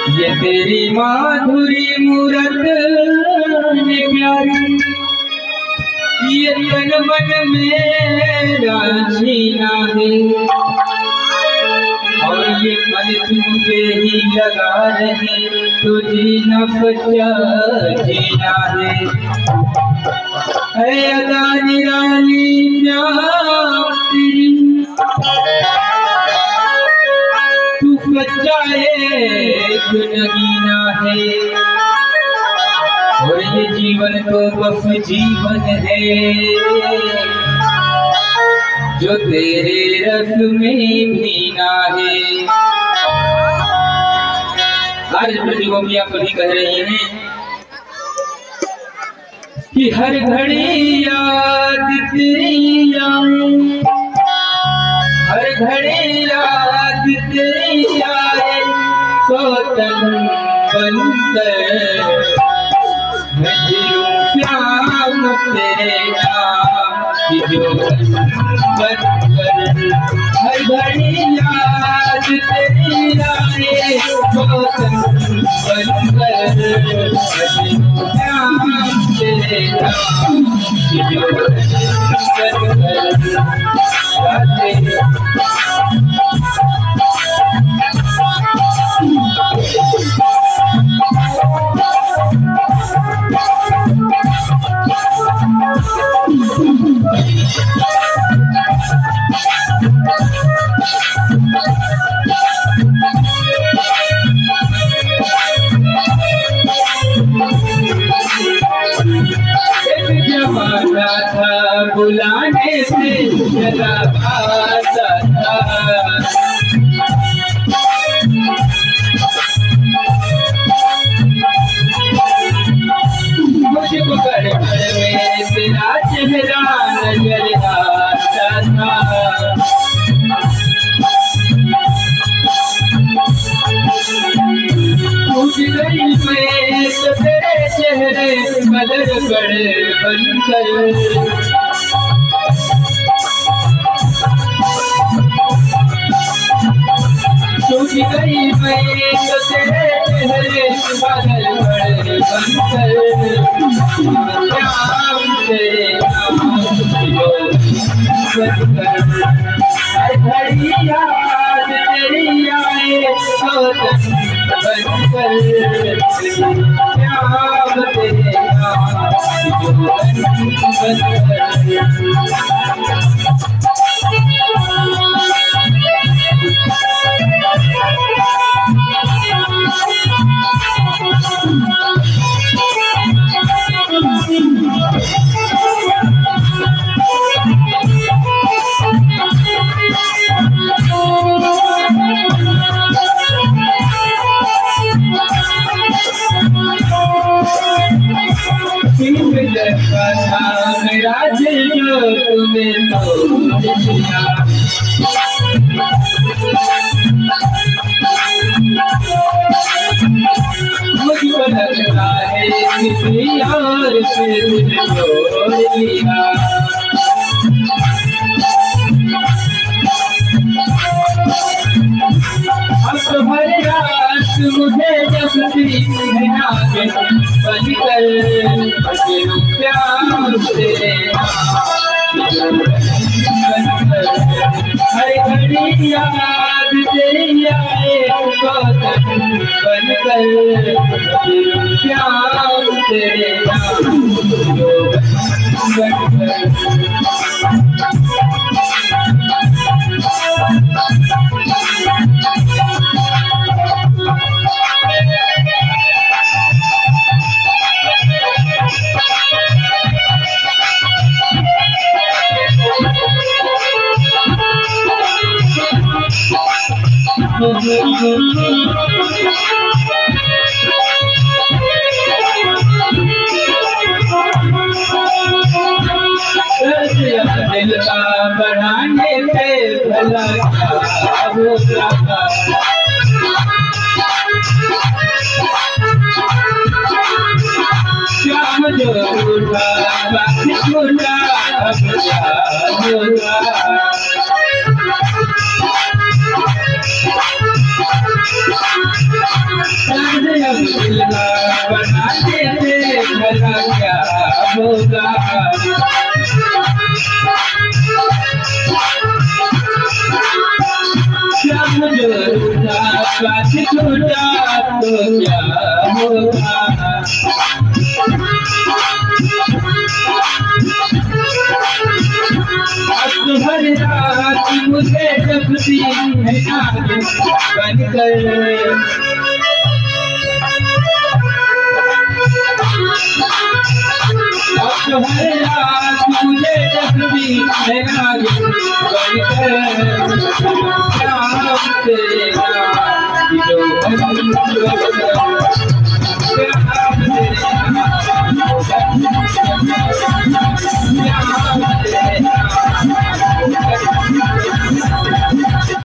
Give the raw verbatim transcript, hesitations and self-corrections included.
ये तेरी माधुरी मूरत ने प्यारी, ये तन मन मेरा जीना है, और ये मन तुझे ही लगा रहे, तो जीना बच्चा जीना है। है अदा निराली प्यार तेरी, तू सच्चा एक नगीना है, और ये जीवन तो बस जीवन है, जो तेरे रस में भीना है। आज प्रतिगोपियां कभी कह रही हैं कि हर घड़ी याद तेरी आए, हर घड़ी याद तेरी आए, सोतन बनकर मैं जीऊं श्याम तेरे नाम की जोगन बनकर। हर घड़ी याद तेरी आए, सोतन बनकर मैं जीऊं श्याम तेरे नाम की जोगन बनकर। जमाना था बुलाने से चला आता था, मुझको कर में तेरा चेहरा नजर आता था। टूट गई मैं तो तेरे चेहरे बदल पड़े बनकर, टूट गई मैं तो तेरे चेहरे बदल पड़े बनकर। श्याम तेरे नाम की जोगन बनकर, हर घड़ी याद तेरी आए, सोतन बनकर। श्याम तेरे नाम की जोगन मेरा दिल जो तुम्हें तोड़ दिया, मुझको लगता है किसी और से दिल तोड़ लिया। अब तो हर रात मुझे जब सीना में बनकर बचूं प्यार तेरे नाम बनकर। हर घड़ी याद तेरी आए, सोतन बनकर बचूं प्यार तेरे नाम बनकर। दिल का बढ़ाने पे भला क्या होगा, श्याम जो उठा बाकी छूटा अब क्या होगा। बना देते भला क्या होगा। श्याम जो रूठा काश टूटा तो क्या होगा। अब हर रात मुझे जगती है नाग बनकर। अब हर रात मुझे जगती है नाग बनकर। श्याम तेरा